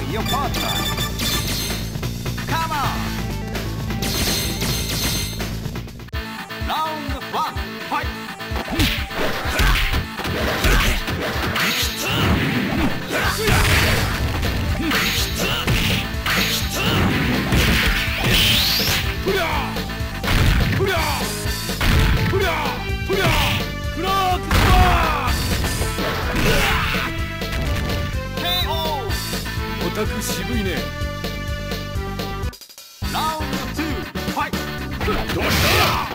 your partner. Come on. Round 1, fight. KO. オタク渋いね。 Round 2, fight. どうした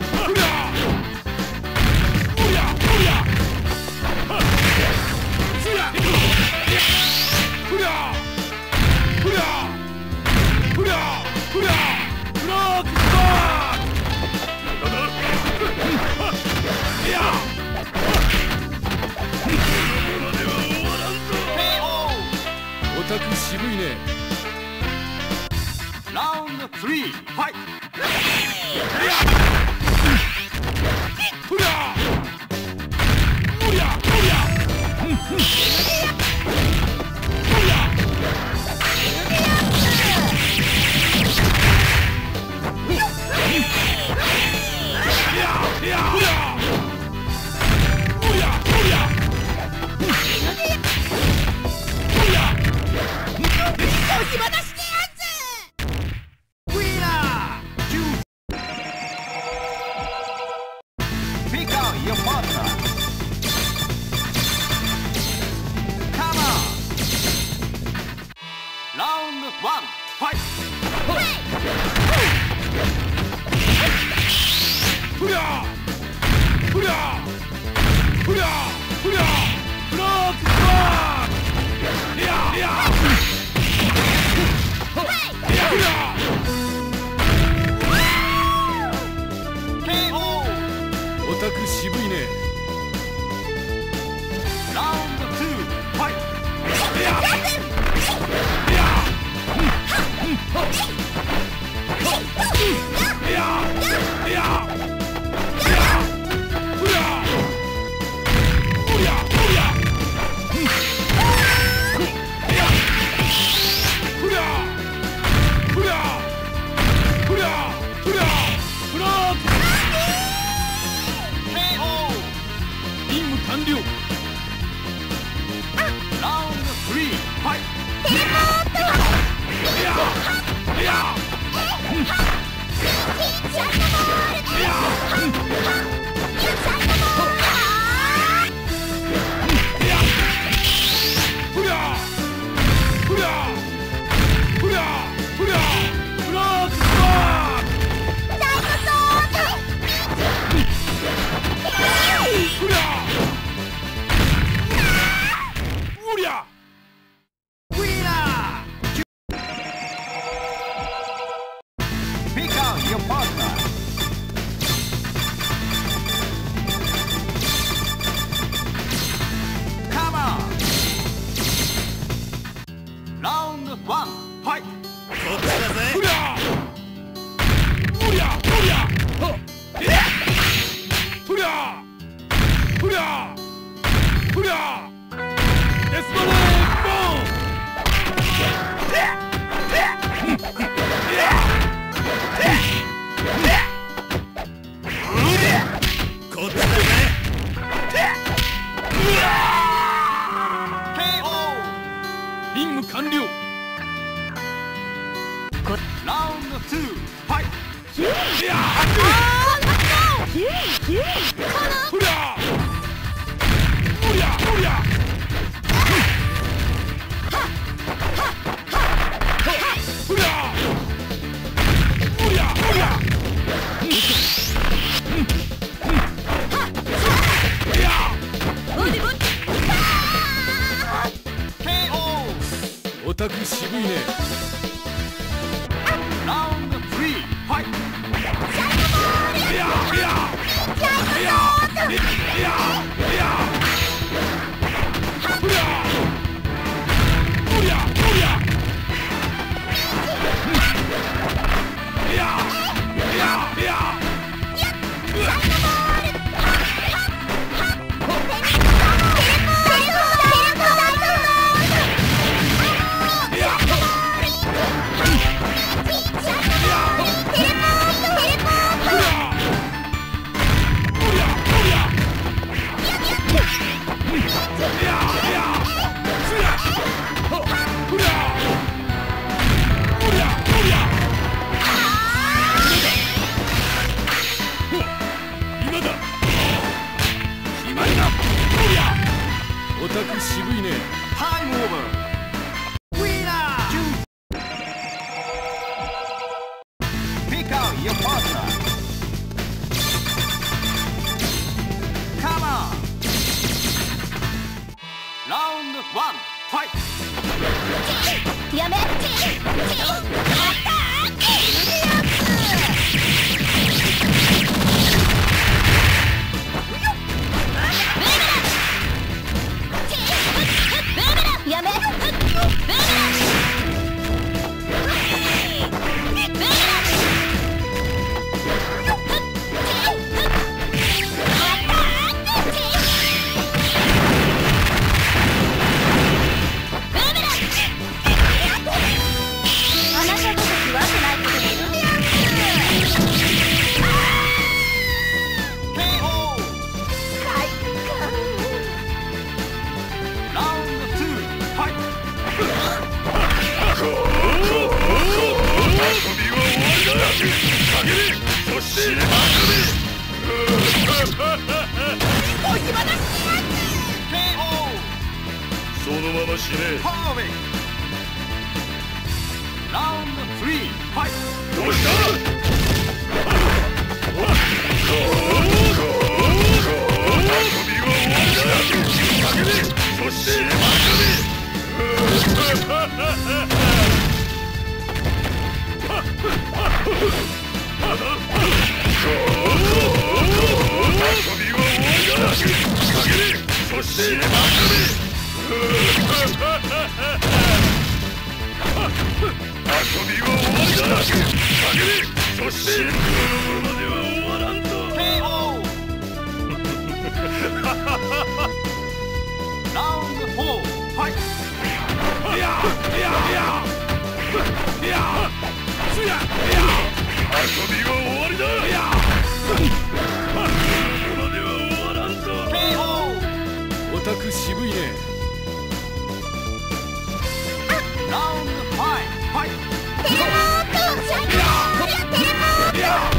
オタク渋いね。 Round 3, fight. オタク渋いね。 Round 2, fight. 任務完了。 Round 3, fight. 任務完了。 Round 2, fight. オタク渋いね。 Round 3, fight. やった死ねまくお暇だし KO そのまま死ね Following Round 3 Fight どうしたそして Round 4 Fight オタク渋いね。 Round 5 Fight テレポートテレポートテレポート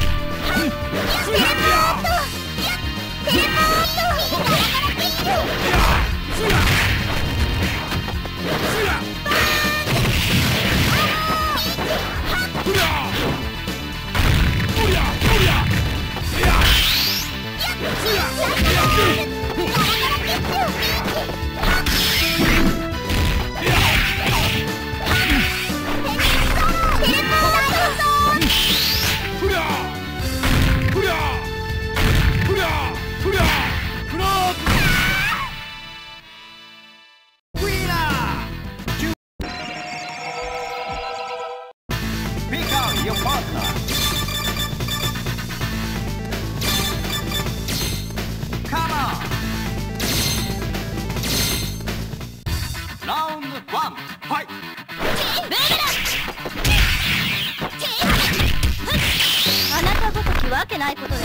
あなたごときわけないことです。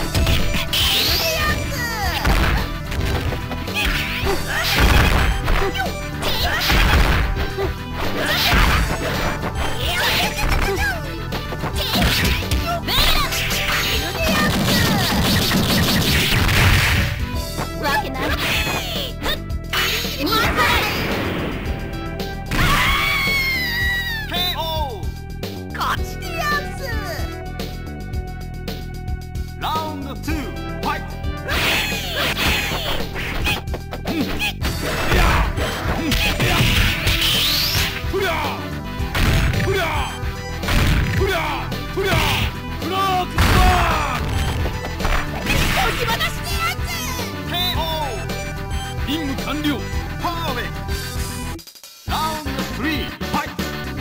わけない。勝ちでやんす。 Round 2 Fight お暇だしでやんす。 KO 任務完了。 Following Round 3 Fight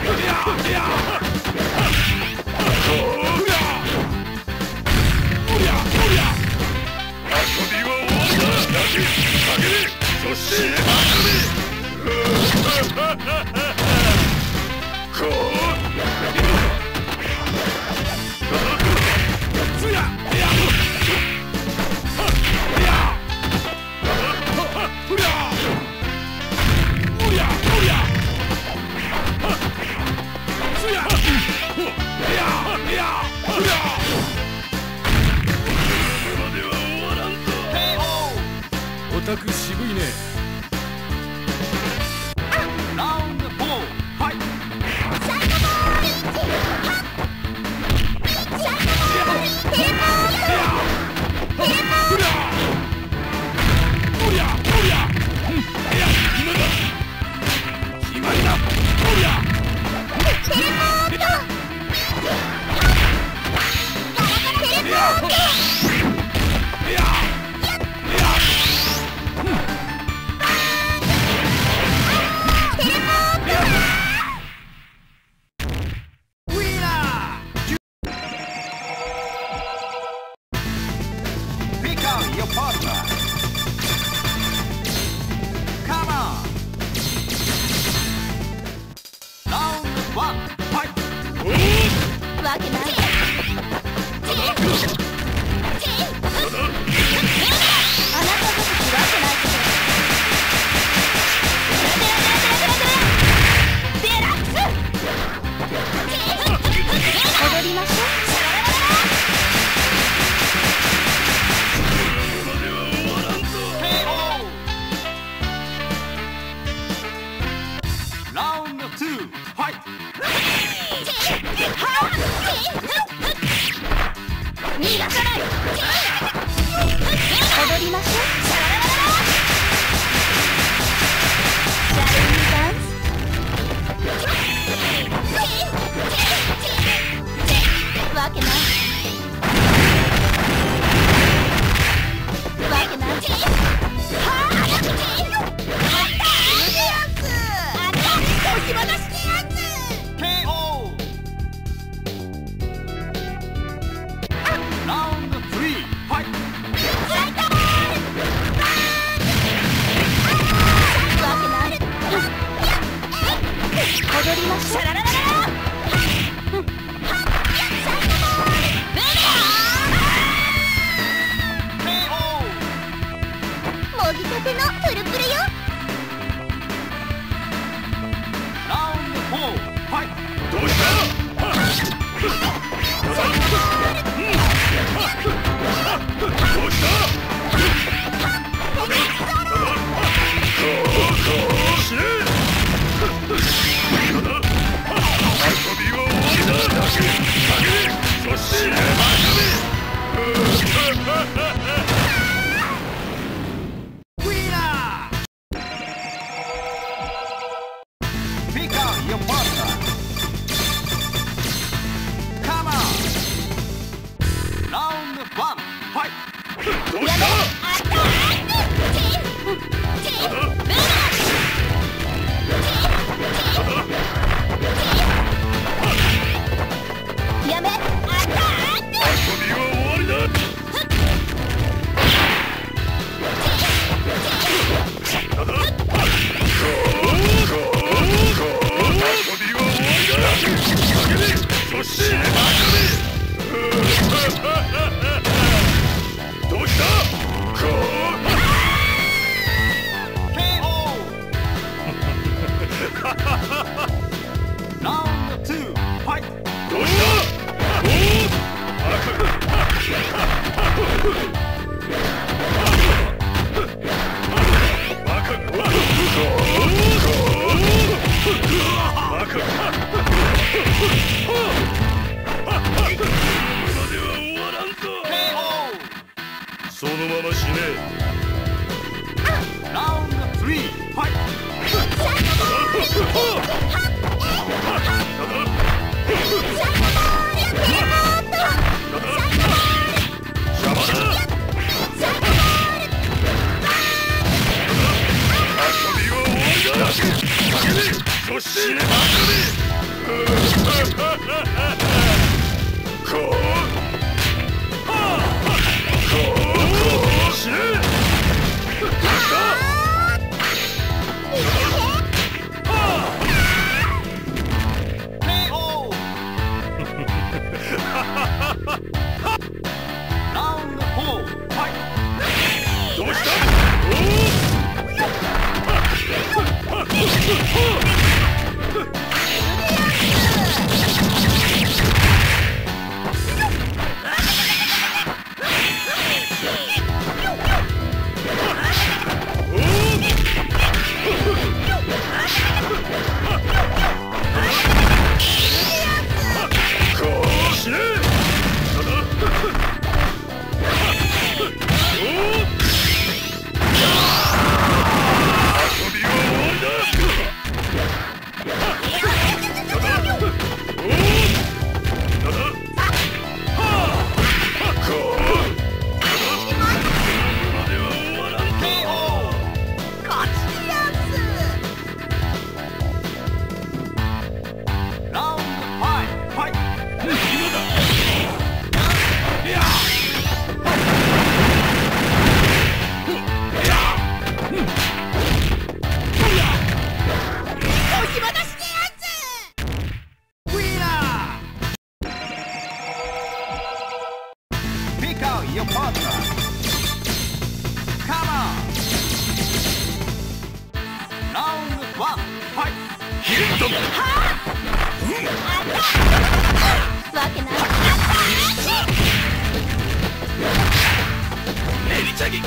オタク渋いね。 Round 4 Fight わけない。あなたごときわけないけど。デラックス。踊りましょう。 逃がさない。踊りましょう。わけないわけない。押し戻してやつ。 KO! Round 3 fight! わけない。踊りましょう。もぎたてのプルプルよ。 Round 4 fight! どうしたどうした死ね遊びは終わりだだけそして Winner! Pick out your partner. Come on! Round 1 fight! どうしたやめ。 遊びは終わりだそしてどうした KO! Round 2 fight! どうしたそのまま死ね Round 3 fight! 邪魔だ遊びは終わりだそして死ね KO! Round 4 fight! どうした死ね遊びは終わり your partner. Come on. Round 1 fight. わけない。 エリチャギ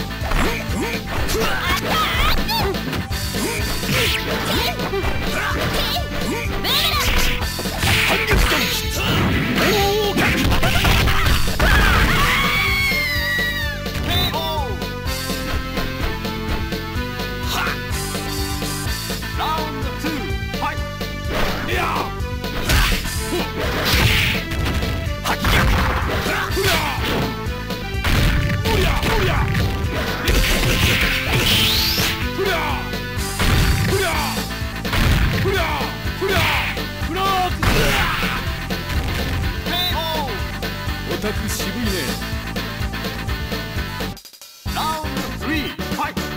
半月間タク渋いね。 ラウンド3ファイト。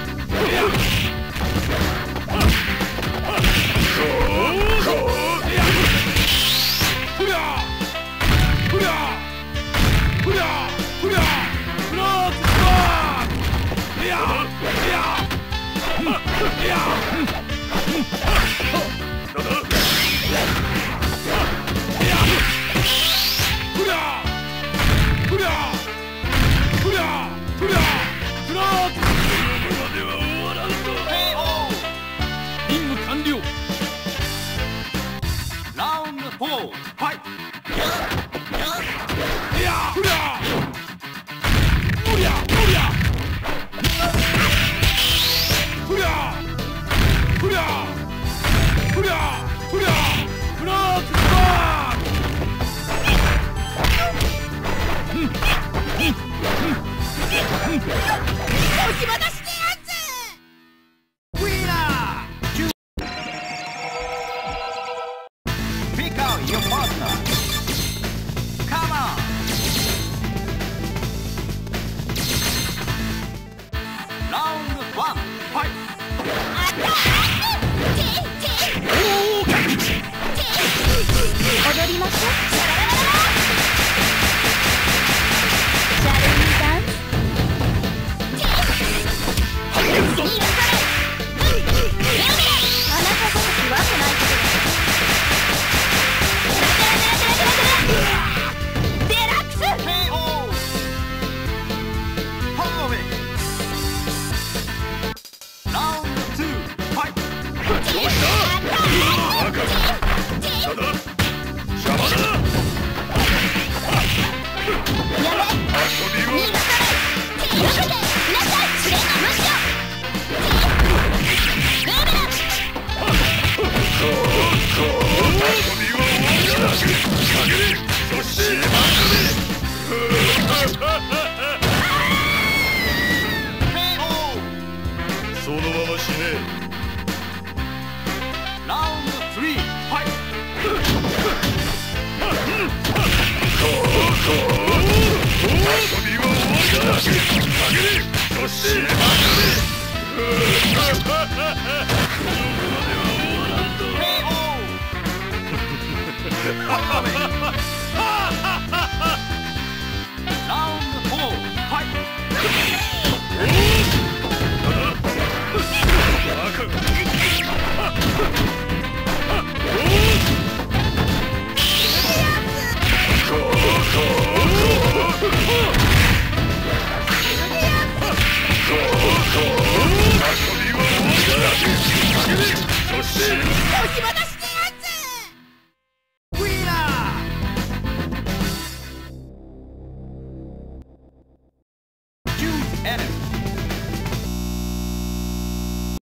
任務完了。 ラウンド4ファイト。 押し戻してやつ。 Pick out your partner. Come on. Round 1 fight. アタック。踊りましょう。シャララララ。シャレンダンス。あなたごときわけないけど。デラックス。 KO. Follow me. Round 2 fight. そのまま死ね。 Round 3 fight. 遊びは終わりだ。そして Follow me. Round 4 fight. そして押し戻してやつ。 Winner. Choose enemy.